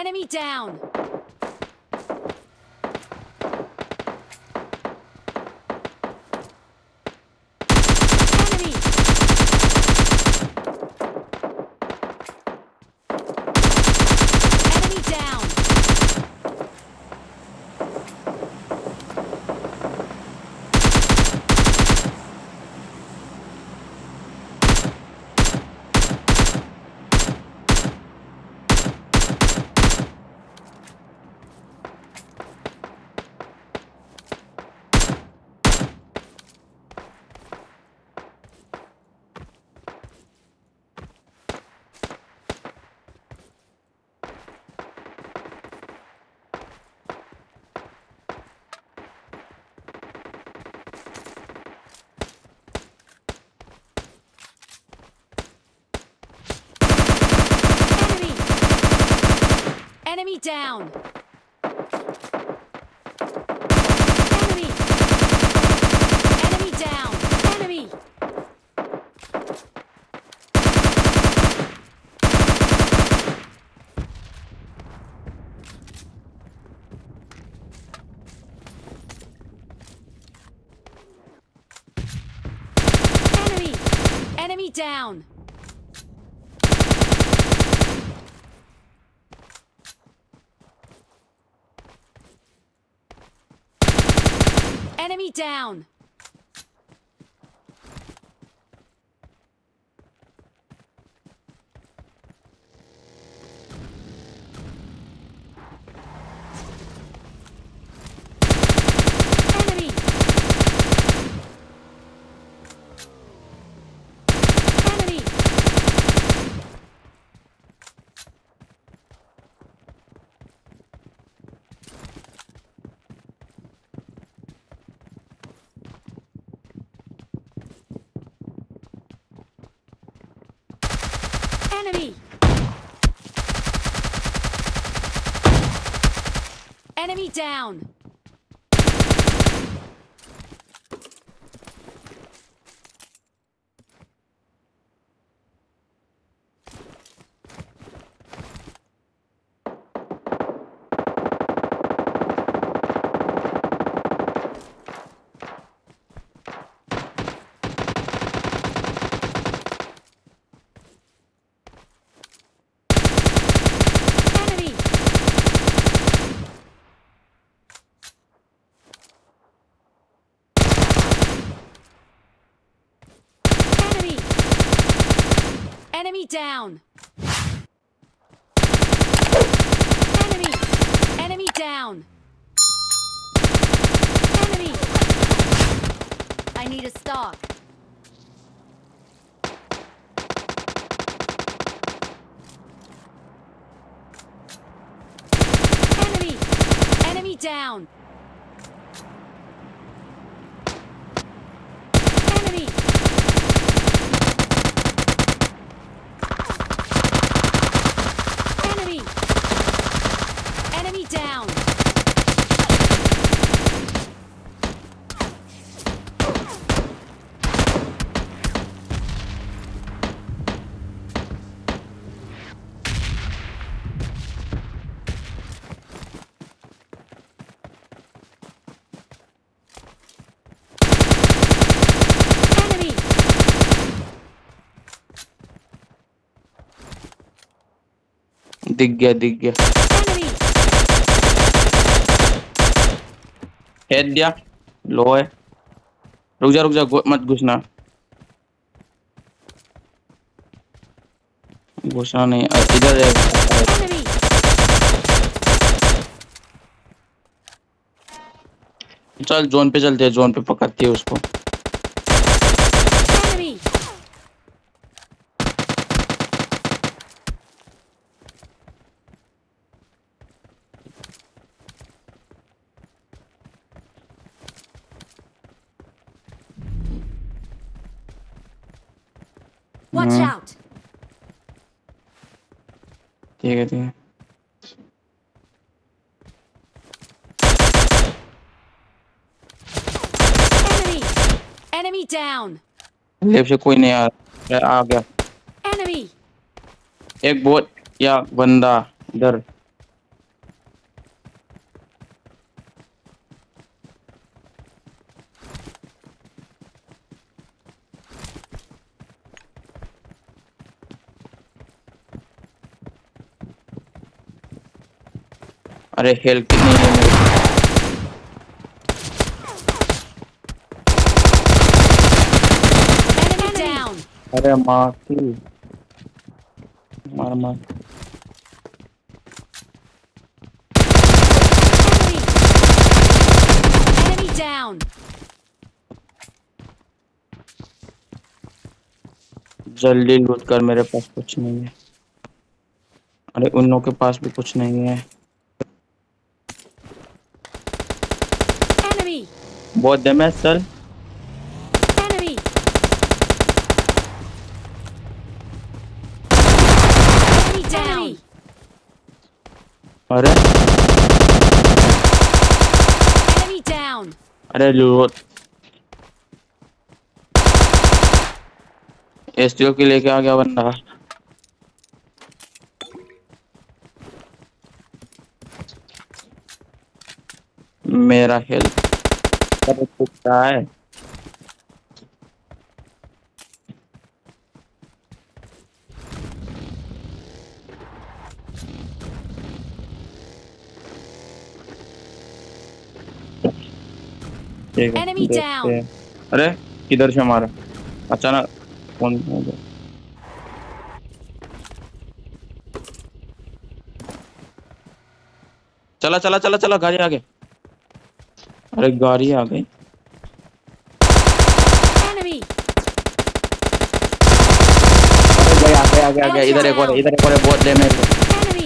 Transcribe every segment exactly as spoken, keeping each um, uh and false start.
Enemy down. Enemy. Enemy down. Enemy down. Enemy. Enemy down. Enemy. Enemy. Enemy down. Enemy down. Enemy. Enemy. Enemy! Enemy down! Enemy down! Enemy! Enemy down! Enemy! I need a stock. Enemy! Enemy down! Enemy! Enemy! Enemy down! Enemy! दिख गया दिख गया Enemy! Head दिया लो है रुक जा रुक जा गो- मत घुसना घुसना नहीं अ, इधर है Enemy! चल जोन पे चलते हैं जोन पे पकड़ते हैं उसको Enemy! Watch Hmm. out! ठीक है ठीक है Enemy! Enemy down! लेफ्ट से कोई नहीं आ रहा आ गया Enemy! एक बोट या बंदा इधर अरे हेल्थ कितनी है मेरे को। Enemy down. अरे माँ की मार मार। Enemy. Enemy down. जल्दी लूट कर, मेरे पास कुछ नहीं है। अरे उन लोगों के पास भी कुछ नहीं है। Enemy. बहुत damage sir. Enemy. Enemy down. अरे Enemy down. अरे लूट एसटीओ की लेके आ गया बंदा। मेरा हेल्थ पर कुत्ता है। ठीक है Enemy देखते down. हैं। अरे किधर से मारा अचानक कौन हो गया? चला चला चला चला गाड़ी आ गई। अरे गाड़ी आ गई। Enemy. अरे गया आ गया आ गया आ गया। इधर एक और है, इधर एक और है, बहुत ले मेरे। Enemy.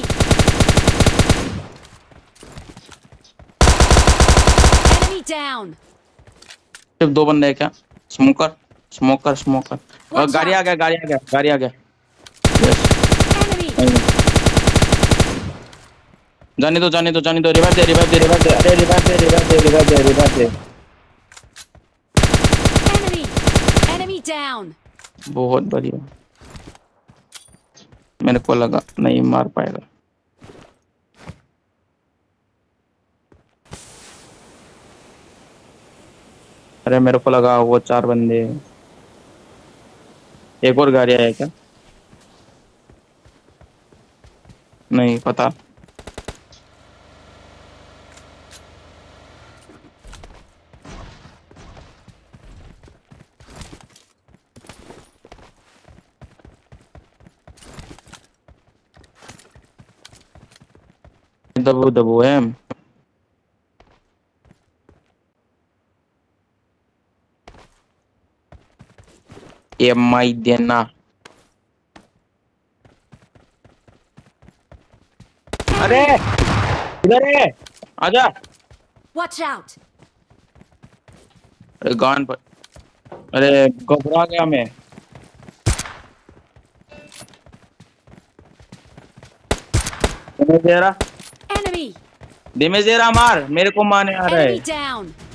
Enemy down. सिर्फ दो बंदे हैं क्या? Smoker smoker smoker. और Watch गाड़ी आ out. गया गाड़ी आ गया गाड़ी आ गया। Yes Enemy. जाने दो जाने दो जाने दो। रिवाइव दे रिवाइव दे रिवाइव दे। अरे रिवाइव दे रिवाइव दे रिवाइव दे रिवाइव दे। Enemy. Enemy down. बहुत बढ़िया। मेरे को लगा नहीं मार पाएगा। अरे मेरे को लगा वो चार बंदे हैं। एक और गाड़ी है क्या? नहीं पता। दबो दबो है। एम आई देना। अरे इधर है आजा। Watch out. अरे गान पर। अरे घबरा गया मैं। डैमेज दे रहा Enemy. डैमेज दे रहा मार। मेरे को मारने आ रहा है। Enemy down.